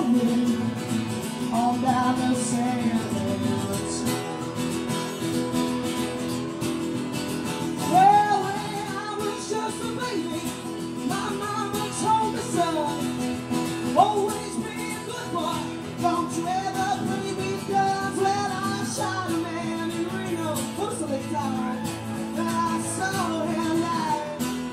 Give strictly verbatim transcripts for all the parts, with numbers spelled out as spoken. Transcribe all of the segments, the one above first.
flowing all down the sands. Well, when I was just a baby, my mama told me so. Always be a good boy, don't you ever bring me guns. When I shot a man in Reno, most of the time that I saw him die.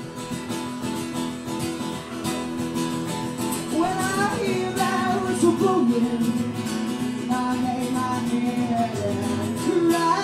When I hear that whistle blowing, I lay my head and cry.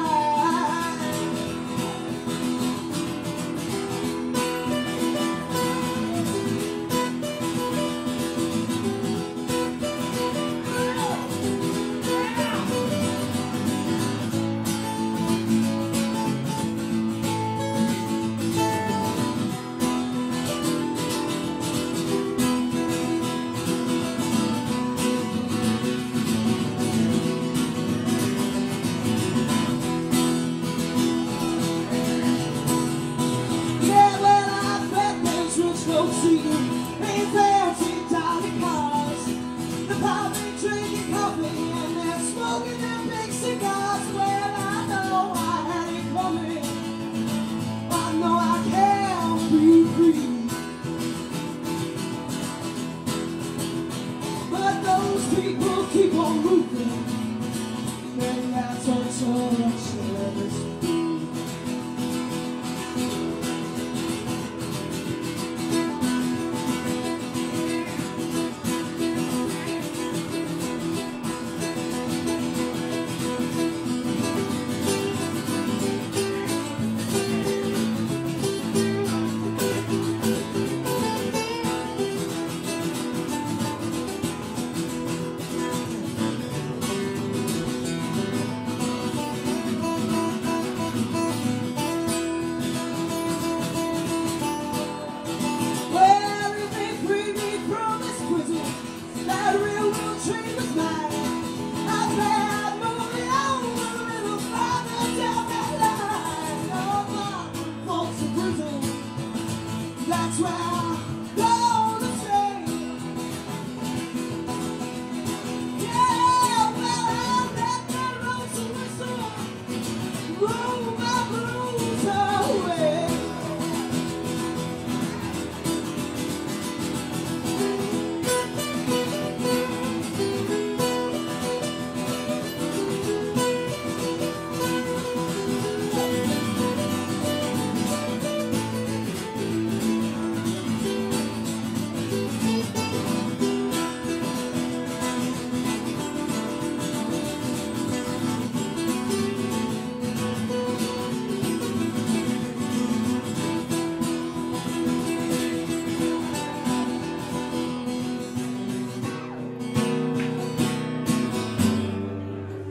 They fancy Dolly cars, the public drinking coffee, and they're smoking their big cigars. Well, I know I had it coming, I know I can't be free. But those people keep on moving, and that's what tortures me. That's where I'm gonna stay. Yeah, well, I'll let the roads to whistle blow my blues away.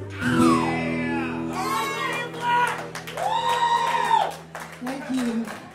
Thank you.